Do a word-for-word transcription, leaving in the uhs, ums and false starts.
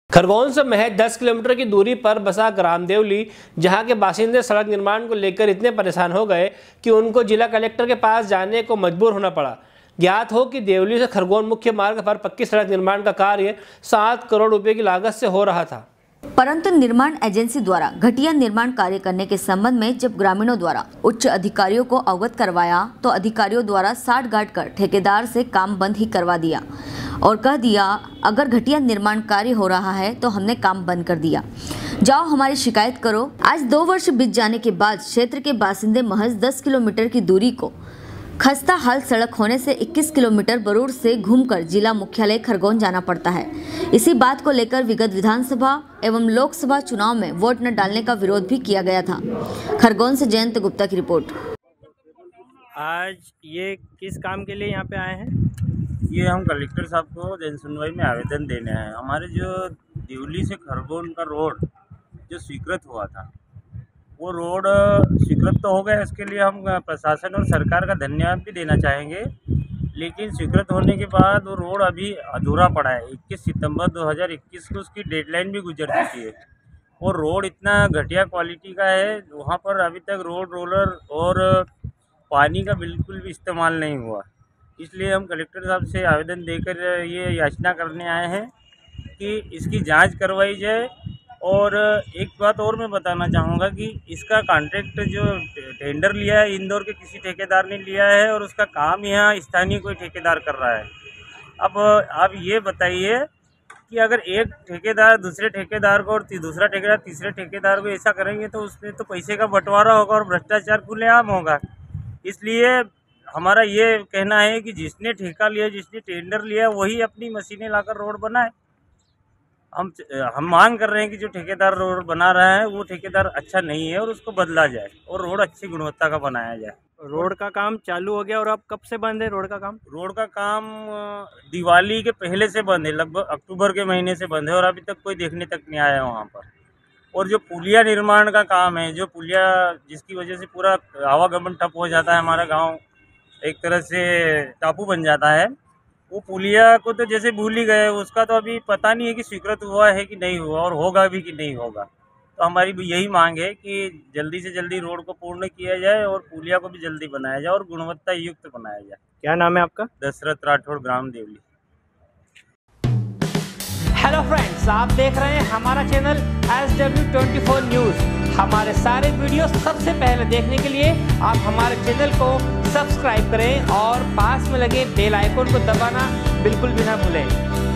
खरगोन से महज दस किलोमीटर की दूरी पर बसा ग्राम देवली, जहां के बासिंदे सड़क निर्माण को लेकर इतने परेशान हो गए कि उनको जिला कलेक्टर के पास जाने को मजबूर होना पड़ा। ज्ञात हो कि देवली से खरगोन मुख्य मार्ग पर पक्की सड़क निर्माण का कार्य सात करोड़ रुपए की लागत से हो रहा था, परंतु निर्माण एजेंसी द्वारा घटिया निर्माण कार्य करने के संबंध में जब ग्रामीणों द्वारा उच्च अधिकारियों को अवगत करवाया तो अधिकारियों द्वारा साठ गांठ कर ठेकेदार से काम बंद ही करवा दिया और कह दिया अगर घटिया निर्माण कार्य हो रहा है तो हमने काम बंद कर दिया, जाओ हमारी शिकायत करो। आज दो वर्ष बीत जाने के बाद क्षेत्र के बासिंदे महज दस किलोमीटर की दूरी को खस्ता हाल सड़क होने से इक्कीस किलोमीटर बरूर से घूमकर जिला मुख्यालय खरगोन जाना पड़ता है। इसी बात को लेकर विगत विधानसभा एवं लोकसभा चुनाव में वोट न डालने का विरोध भी किया गया था। खरगोन से जयंत गुप्ता की रिपोर्ट। आज ये किस काम के लिए यहाँ पे आए हैं? ये हम कलेक्टर साहब को जन सुनवाई में आवेदन देने हैं। हमारे जो देवली से खरगोन का रोड जो स्वीकृत हुआ था, वो रोड स्वीकृत तो हो गया, इसके लिए हम प्रशासन और सरकार का धन्यवाद भी देना चाहेंगे। लेकिन स्वीकृत होने के बाद वो रोड अभी अधूरा पड़ा है। इक्कीस सितंबर दो हज़ार इक्कीस को उसकी डेडलाइन भी गुजर चुकी है और रोड इतना घटिया क्वालिटी का है, वहाँ पर अभी तक रोड रोलर और पानी का बिल्कुल भी इस्तेमाल नहीं हुआ। इसलिए हम कलेक्टर साहब से आवेदन देकर ये याचना करने आए हैं कि इसकी जांच करवाई जाए। और एक बात और मैं बताना चाहूँगा कि इसका कॉन्ट्रैक्ट जो टेंडर लिया है इंदौर के किसी ठेकेदार ने लिया है और उसका काम यहाँ स्थानीय कोई ठेकेदार कर रहा है। अब आप ये बताइए कि अगर एक ठेकेदार दूसरे ठेकेदार को और दूसरा ठेकेदार तीसरे ठेकेदार को ऐसा करेंगे तो उसमें तो पैसे का बंटवारा होगा और भ्रष्टाचार खुलेआम होगा। इसलिए हमारा ये कहना है कि जिसने ठेका लिया, जिसने टेंडर लिया, वही अपनी मशीनें लाकर रोड बनाए। हम हम मांग कर रहे हैं कि जो ठेकेदार रोड बना रहा है वो ठेकेदार अच्छा नहीं है और उसको बदला जाए और रोड अच्छी गुणवत्ता का बनाया जाए। रोड का काम चालू हो गया और अब कब से बंद है रोड का काम? रोड का काम दिवाली के पहले से बंद है, लगभग अक्टूबर के महीने से बंद है और अभी तक कोई देखने तक नहीं आया वहाँ पर। और जो पुलिया निर्माण का काम है, जो पुलिया जिसकी वजह से पूरा आवागमन ठप हो जाता है, हमारा गाँव एक तरह से टापू बन जाता है, वो पुलिया को तो जैसे भूल ही गए। उसका तो अभी पता नहीं है कि स्वीकृत हुआ है कि नहीं हुआ और होगा भी कि नहीं होगा। तो हमारी भी यही मांग है कि जल्दी से जल्दी रोड को पूर्ण किया जाए और पुलिया को भी जल्दी बनाया जाए और गुणवत्ता युक्त बनाया जाए। क्या नाम है आपका? दशरथ राठौड़, ग्राम देवली। हेलो फ्रेंड्स, आप देख रहे हैं हमारा channel S W twenty four news. हमारे सारे वीडियो सबसे पहले देखने के लिए आप हमारे चैनल को सब्सक्राइब करें और पास में लगे बेल आइकन को दबाना बिल्कुल भी ना भूलें।